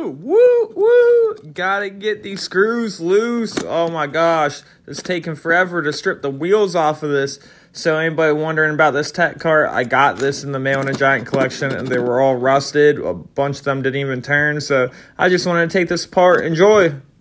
Woo! Gotta get these screws loose. Oh my gosh, it's taking forever to strip the wheels off of this. So anybody wondering about this tech cart, I got this in the mail in a giant collection, and they were all rusted. A bunch of them didn't even turn. So I just wanted to take this apart. Enjoy.